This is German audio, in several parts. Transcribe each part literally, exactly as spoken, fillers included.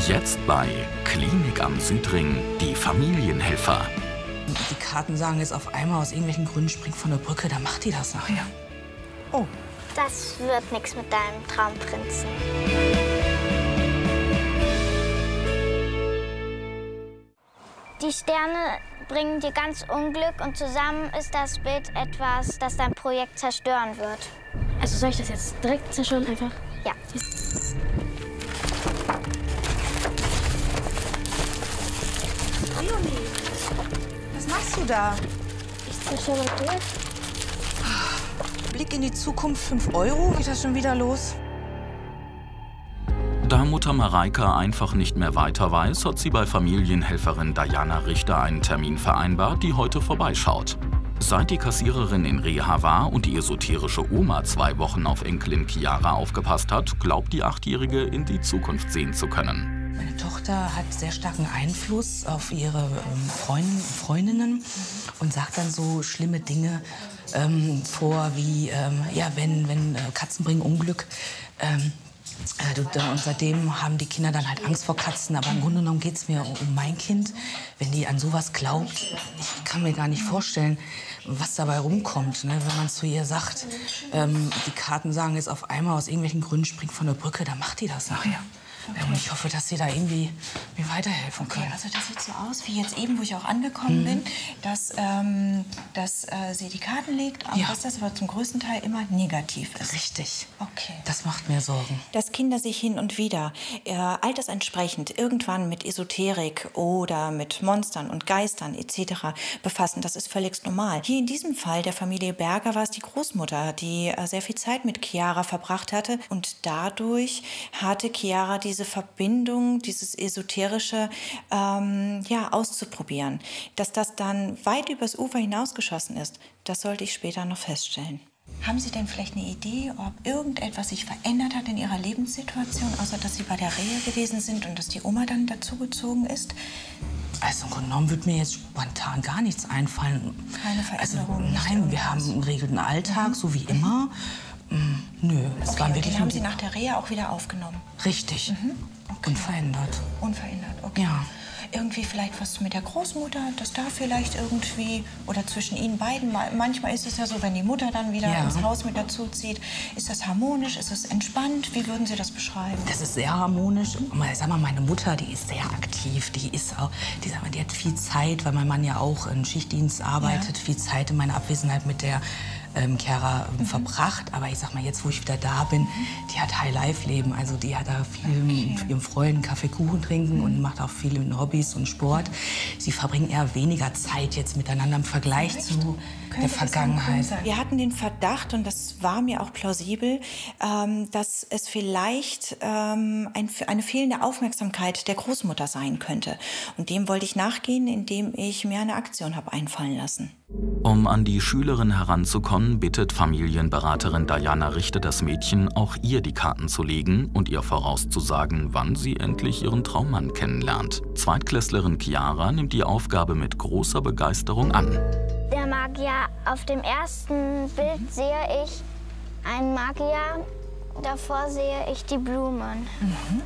Jetzt bei Klinik am Südring, die Familienhelfer. Die Karten sagen jetzt auf einmal, aus irgendwelchen Gründen springt von der Brücke, dann macht die das nachher. Oh. Das wird nichts mit deinem Traumprinzen. Die Sterne bringen dir ganz Unglück und zusammen ist das Bild etwas, das dein Projekt zerstören wird. Also soll ich das jetzt direkt zerstören einfach? Ja. Leonie, was machst du da? Ich zerstöre mein Projekt. Blick in die Zukunft, fünf Euro, geht das schon wieder los? Da Mutter Mareike einfach nicht mehr weiter weiß, hat sie bei Familienhelferin Diana Richter einen Termin vereinbart, die heute vorbeischaut. Seit die Kassiererin in Reha war und die esoterische Oma zwei Wochen auf Enkelin Chiara aufgepasst hat, glaubt die Achtjährige, in die Zukunft sehen zu können. Meine Tochter hat sehr starken Einfluss auf ihre ähm, Freund, Freundinnen und sagt dann so schlimme Dinge ähm, vor, wie, ähm, ja, wenn, wenn äh, Katzen bringen Unglück. Ähm, Und seitdem haben die Kinder dann halt Angst vor Katzen. Aber im Grunde genommen geht es mir um mein Kind. Wenn die an sowas glaubt, ich kann mir gar nicht vorstellen, was dabei rumkommt. Ne? Wenn man zu ihr sagt, ähm, die Karten sagen jetzt auf einmal, aus irgendwelchen Gründen springt von der Brücke, dann macht die das nachher. Okay. Und ich hoffe, dass Sie da irgendwie mir weiterhelfen können. Okay, also das sieht so aus, wie jetzt eben, wo ich auch angekommen mhm. bin, dass, ähm, dass äh, sie die Karten legt, aber ja. dass das aber zum größten Teil immer negativ ist. Richtig. Okay. Das macht mir Sorgen. Dass Kinder sich hin und wieder äh, altersentsprechend irgendwann mit Esoterik oder mit Monstern und Geistern et cetera befassen, das ist völlig normal. Hier in diesem Fall der Familie Berger war es die Großmutter, die äh, sehr viel Zeit mit Chiara verbracht hatte und dadurch hatte Chiara die diese Verbindung, dieses Esoterische ähm, ja, auszuprobieren. Dass das dann weit übers Ufer hinausgeschossen ist, das sollte ich später noch feststellen. Haben Sie denn vielleicht eine Idee, ob irgendetwas sich verändert hat in Ihrer Lebenssituation, außer dass Sie bei der Reha gewesen sind und dass die Oma dann dazugezogen ist? Also im Grunde genommen würde mir jetzt spontan gar nichts einfallen. Keine Veränderung? Also, nein, wir haben einen geregelten Alltag, mhm. so wie immer. Mm, nö, es okay, waren und wirklich den haben die... Sie nach der Reha auch wieder aufgenommen? Richtig. Mhm. Okay. Unverändert. Unverändert, okay. Ja. Irgendwie vielleicht was mit der Großmutter, dass da vielleicht irgendwie, oder zwischen Ihnen beiden, manchmal ist es ja so, wenn die Mutter dann wieder ja. ins Haus mit dazu zieht, ist das harmonisch, ist es entspannt? Wie würden Sie das beschreiben? Das ist sehr harmonisch. Sag mal, meine Mutter, die ist sehr aktiv, die ist auch, die, sag mal, die hat viel Zeit, weil mein Mann ja auch im Schichtdienst arbeitet, ja. viel Zeit in meiner Abwesenheit mit der ähm, Chiara ähm, mhm. verbracht. Aber ich sag mal, jetzt, wo ich wieder da bin, mhm. die hat High-Life-Leben. Also die hat da viel okay. mit ihrem Freund Kaffee, Kuchen trinken mhm. und macht auch viele Hobbys und Sport. Sie verbringen eher weniger Zeit jetzt miteinander im Vergleich Echt? zu der Vergangenheit. Wir hatten den Verdacht, und das war mir auch plausibel, ähm, dass es vielleicht ähm, ein, eine fehlende Aufmerksamkeit der Großmutter sein könnte. Und dem wollte ich nachgehen, indem ich mir eine Aktion habe einfallen lassen. Um an die Schülerin heranzukommen, bittet Familienberaterin Diana Richter das Mädchen, auch ihr die Karten zu legen und ihr vorauszusagen, wann sie endlich ihren Traummann kennenlernt. Zweitklässlerin Chiara nimmt die Aufgabe mit großer Begeisterung an. Der Magier, auf dem ersten Bild sehe ich einen Magier, davor sehe ich die Blumen. Mhm.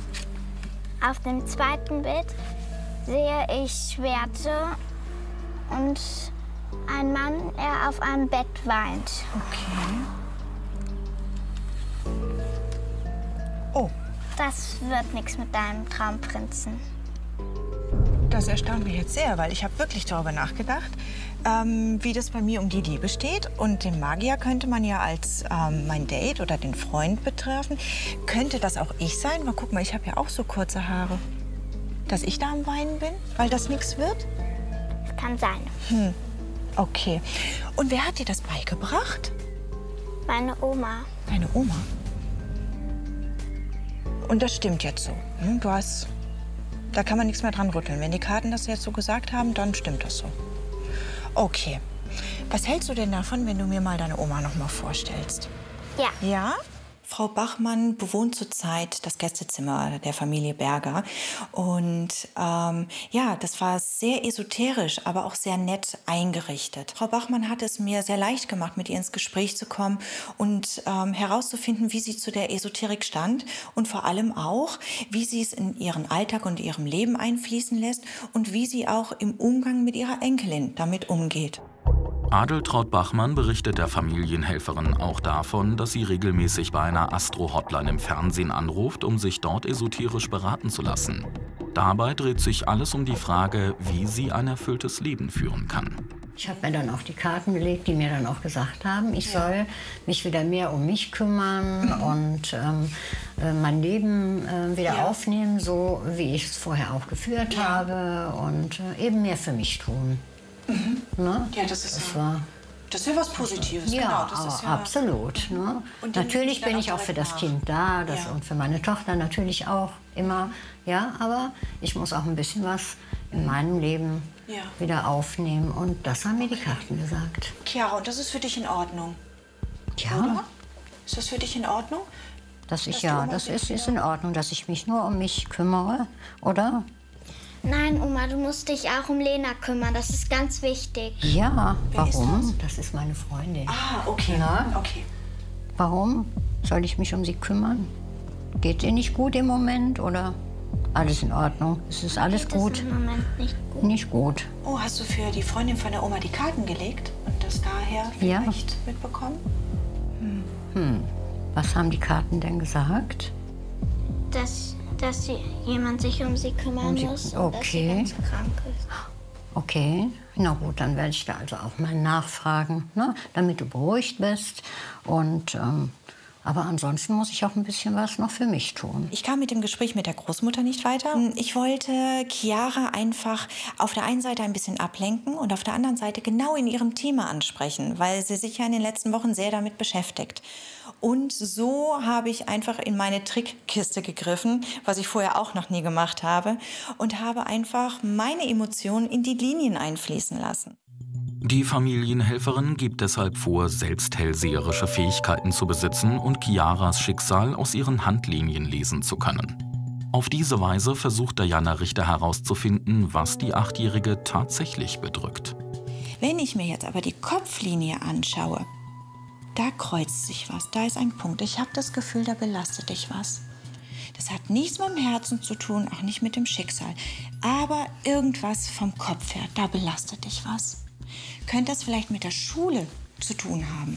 Auf dem zweiten Bild sehe ich Schwerte und ein Mann, der auf einem Bett weint. Okay. Oh. Das wird nichts mit deinem Traumprinzen. Das erstaunt mich jetzt sehr, weil ich habe wirklich darüber nachgedacht, ähm, wie das bei mir um die Liebe steht. Und den Magier könnte man ja als ähm, mein Date oder den Freund betreffen. Könnte das auch ich sein? Mal guck mal, ich habe ja auch so kurze Haare. Dass ich da am Weinen bin, weil das nichts wird? Das kann sein. Hm. Okay. Und wer hat dir das beigebracht? Meine Oma. Deine Oma? Und das stimmt jetzt so. Hm? Du hast... Da kann man nichts mehr dran rütteln. Wenn die Karten das jetzt so gesagt haben, dann stimmt das so. Okay. Was hältst du denn davon, wenn du mir mal deine Oma noch mal vorstellst? Ja. Ja? Frau Bachmann bewohnt zurzeit das Gästezimmer der Familie Berger. Und ähm, ja, das war sehr esoterisch, aber auch sehr nett eingerichtet. Frau Bachmann hat es mir sehr leicht gemacht, mit ihr ins Gespräch zu kommen und ähm, herauszufinden, wie sie zu der Esoterik stand und vor allem auch, wie sie es in ihren Alltag und ihrem Leben einfließen lässt und wie sie auch im Umgang mit ihrer Enkelin damit umgeht. Adeltraud Bachmann berichtet der Familienhelferin auch davon, dass sie regelmäßig bei einer Astro-Hotline im Fernsehen anruft, um sich dort esoterisch beraten zu lassen. Dabei dreht sich alles um die Frage, wie sie ein erfülltes Leben führen kann. Ich habe mir dann auch die Karten gelegt, die mir dann auch gesagt haben, ich soll mich wieder mehr um mich kümmern mhm. und ähm, äh, mein Leben äh, wieder ja. aufnehmen, so wie ich es vorher auch geführt ja. habe und äh, eben mehr für mich tun. Mhm. Ne? Ja, das ist, das ja, war, das ist ja was Positives. Ja, genau, das ist ja absolut. Ne? Natürlich bin ich auch für das Kind da das ja. und für meine Tochter natürlich auch immer. Ja, aber ich muss auch ein bisschen was in meinem Leben ja. wieder aufnehmen. Und das haben mir die Karten gesagt. Chiara, und das ist für dich in Ordnung? Ja. Oder? Ist das für dich in Ordnung? Dass ich, ja, das ist, ist in Ordnung, dass ich mich nur um mich kümmere, oder? Nein, Oma, du musst dich auch um Lena kümmern. Das ist ganz wichtig. Ja, Wer warum? ist das? das ist meine Freundin. Ah, okay. Na? okay. Warum soll ich mich um sie kümmern? Geht ihr nicht gut im Moment, oder? Alles in Ordnung. Es ist alles Geht gut. Es im Moment nicht gut. Nicht gut. Oh, hast du für die Freundin von der Oma die Karten gelegt und das daher Ja. vielleicht mitbekommen? Hm. Hm. Was haben die Karten denn gesagt? Dass, dass sie, jemand sich um sie kümmern Um sie- muss und dass sie okay. ganz krank ist. Okay, na gut, dann werde ich da also auch mal nachfragen, ne? Damit du beruhigt bist. Und, ähm, aber ansonsten muss ich auch ein bisschen was noch für mich tun. Ich kam mit dem Gespräch mit der Großmutter nicht weiter. Ich wollte Chiara einfach auf der einen Seite ein bisschen ablenken und auf der anderen Seite genau in ihrem Thema ansprechen, weil sie sich ja in den letzten Wochen sehr damit beschäftigt. Und so habe ich einfach in meine Trickkiste gegriffen, was ich vorher auch noch nie gemacht habe, und habe einfach meine Emotionen in die Linien einfließen lassen. Die Familienhelferin gibt deshalb vor, selbst hellseherische Fähigkeiten zu besitzen und Chiaras Schicksal aus ihren Handlinien lesen zu können. Auf diese Weise versucht Diana Richter herauszufinden, was die Achtjährige tatsächlich bedrückt. Wenn ich mir jetzt aber die Kopflinie anschaue, da kreuzt sich was, da ist ein Punkt. Ich habe das Gefühl, da belastet dich was. Das hat nichts mit dem Herzen zu tun, auch nicht mit dem Schicksal. Aber irgendwas vom Kopf her, da belastet dich was. Könnte das vielleicht mit der Schule zu tun haben?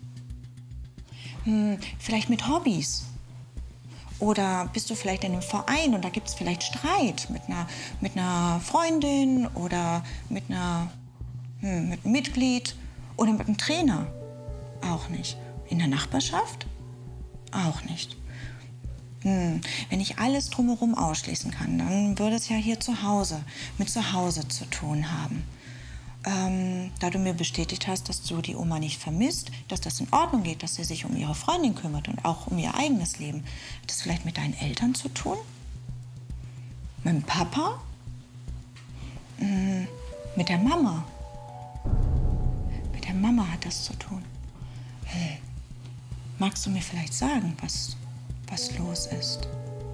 Hm, vielleicht mit Hobbys? Oder bist du vielleicht in einem Verein und da gibt es vielleicht Streit mit einer, mit einer Freundin oder mit, einer, hm, mit einem Mitglied oder mit einem Trainer? Auch nicht. In der Nachbarschaft? Auch nicht. Hm. Wenn ich alles drumherum ausschließen kann, dann würde es ja hier zu Hause, mit zu Hause zu tun haben. Ähm, da du mir bestätigt hast, dass du die Oma nicht vermisst, dass das in Ordnung geht, dass sie sich um ihre Freundin kümmert und auch um ihr eigenes Leben. Hat das vielleicht mit deinen Eltern zu tun? Mit dem Papa? Hm. Mit der Mama? Mit der Mama hat das zu tun. Hm. Magst du mir vielleicht sagen, was, was los ist?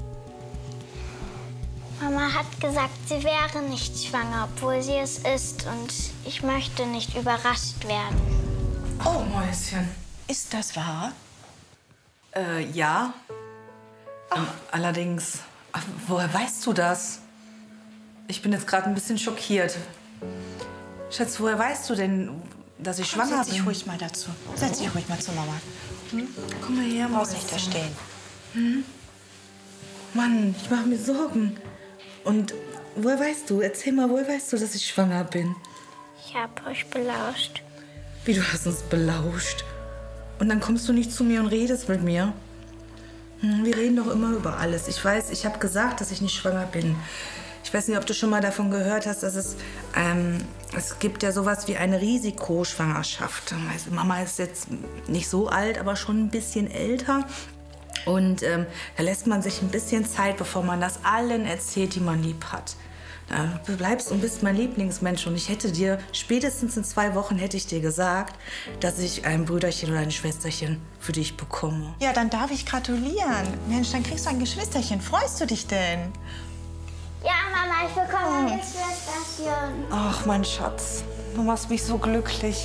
Mama hat gesagt, sie wäre nicht schwanger, obwohl sie es ist. Und ich möchte nicht überrascht werden. Oh, Mäuschen. Ist das wahr? Äh, ja. Ähm, allerdings, ach, woher weißt du das? Ich bin jetzt gerade ein bisschen schockiert. Schatz, woher weißt du denn, dass ich schwanger Setz dich bin? ruhig mal dazu. Setz dich ruhig mal zu Mama. Hm? Komm mal her, Du brauchst nicht Mäuschen. da stehen. Hm? Mann, ich mache mir Sorgen. Und woher weißt du? Erzähl mal, woher weißt du, dass ich schwanger bin? Ich habe euch belauscht. Wie, du hast uns belauscht? Und dann kommst du nicht zu mir und redest mit mir? Hm, wir reden doch immer über alles. Ich weiß, ich habe gesagt, dass ich nicht schwanger bin. Ich weiß nicht, ob du schon mal davon gehört hast, dass es, ähm, es gibt ja sowas wie eine Risikoschwangerschaft. Also Mama ist jetzt nicht so alt, aber schon ein bisschen älter. Und ähm, da lässt man sich ein bisschen Zeit, bevor man das allen erzählt, die man lieb hat. Du bleibst und bist mein Lieblingsmensch und ich hätte dir, spätestens in zwei Wochen hätte ich dir gesagt, dass ich ein Brüderchen oder ein Schwesterchen für dich bekomme. Ja, dann darf ich gratulieren. Mensch, dann kriegst du ein Geschwisterchen. Freust du dich denn? Ja, Mama, ich bekomme ein Geschwisterchen. Ach, mein Schatz, du machst mich so glücklich.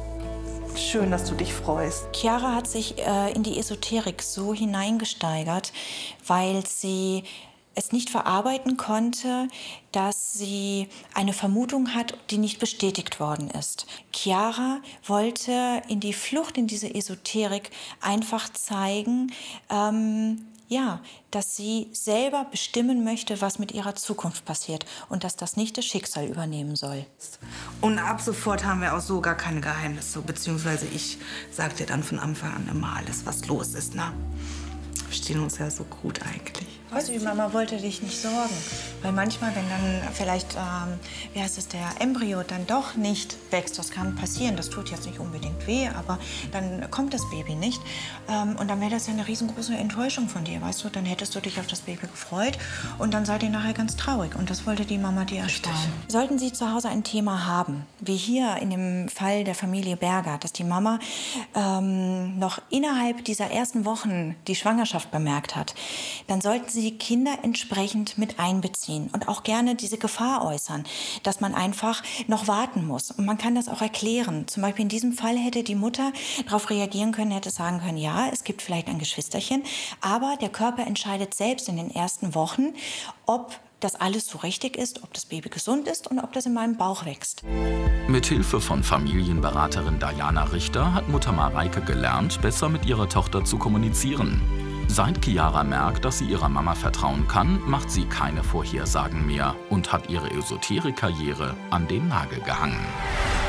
Schön, dass du dich freust. Chiara hat sich äh, in die Esoterik so hineingesteigert, weil sie es nicht verarbeiten konnte, dass sie eine Vermutung hat, die nicht bestätigt worden ist. Chiara wollte in die Flucht in diese Esoterik einfach zeigen, ähm, ja, dass sie selber bestimmen möchte, was mit ihrer Zukunft passiert und dass das nicht das Schicksal übernehmen soll. Und ab sofort haben wir auch so gar keine Geheimnisse, beziehungsweise ich sag dir dann von Anfang an immer alles, was los ist, ne? Wir verstehen uns ja so gut eigentlich. Weißt du, die Mama wollte dich nicht sorgen. Weil manchmal, wenn dann vielleicht, ähm, wie heißt es, der Embryo dann doch nicht wächst, das kann passieren, das tut jetzt nicht unbedingt weh, aber dann kommt das Baby nicht. Ähm, und dann wäre das ja eine riesengroße Enttäuschung von dir, weißt du? Dann hättest du dich auf das Baby gefreut und dann seid ihr nachher ganz traurig. Und das wollte die Mama dir ersparen. Sollten Sie zu Hause ein Thema haben, wie hier in dem Fall der Familie Berger, dass die Mama ähm, noch innerhalb dieser ersten Wochen die Schwangerschaft bemerkt hat, dann sollten Sie die Kinder entsprechend mit einbeziehen und auch gerne diese Gefahr äußern, dass man einfach noch warten muss. Und man kann das auch erklären. Zum Beispiel in diesem Fall hätte die Mutter darauf reagieren können, hätte sagen können, ja, es gibt vielleicht ein Geschwisterchen, aber der Körper entscheidet selbst in den ersten Wochen, ob das alles so richtig ist, ob das Baby gesund ist und ob das in meinem Bauch wächst. Mithilfe von Familienberaterin Diana Richter hat Mutter Mareike gelernt, besser mit ihrer Tochter zu kommunizieren. Seit Chiara merkt, dass sie ihrer Mama vertrauen kann, macht sie keine Vorhersagen mehr und hat ihre Esoterik-Karriere an den Nagel gehangen.